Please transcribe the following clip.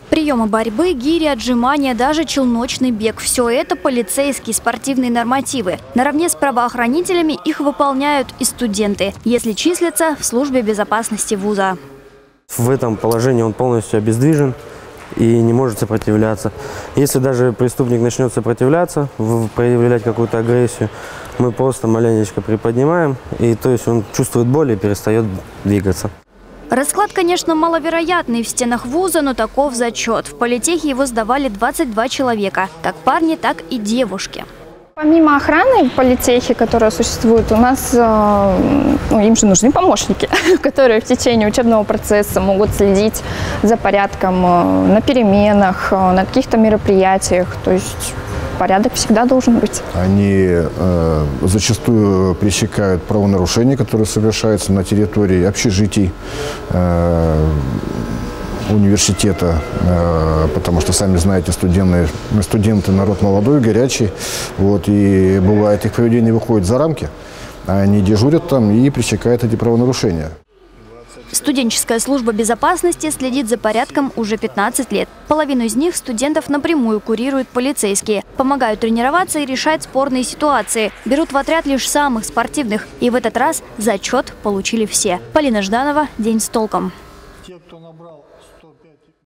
Приемы борьбы, гири, отжимания, даже челночный бег – все это полицейские спортивные нормативы. Наравне с правоохранителями их выполняют и студенты, если числятся в службе безопасности вуза. В этом положении он полностью обездвижен и не может сопротивляться. Если даже преступник начнет сопротивляться, проявлять какую-то агрессию, мы просто маленечко приподнимаем, и то есть он чувствует боль и перестает двигаться. Расклад, конечно, маловероятный в стенах вуза, но таков зачет. В политехе его сдавали 22 человека, как парни, так и девушки. Помимо охраны политехи, которая существует, у нас им же нужны помощники, которые в течение учебного процесса могут следить за порядком на переменах, на каких-то мероприятиях. То есть порядок всегда должен быть. Они зачастую пресекают правонарушения, которые совершаются на территории общежитий, университета, потому что, сами знаете, студенты народ молодой, горячий, и бывает, их поведение выходит за рамки, они дежурят там и пресекают эти правонарушения. Студенческая служба безопасности следит за порядком уже 15 лет. Половину из них студентов напрямую курируют полицейские, помогают тренироваться и решать спорные ситуации. Берут в отряд лишь самых спортивных. И в этот раз зачет получили все. Полина Жданова, «День с толком». Те, кто набрал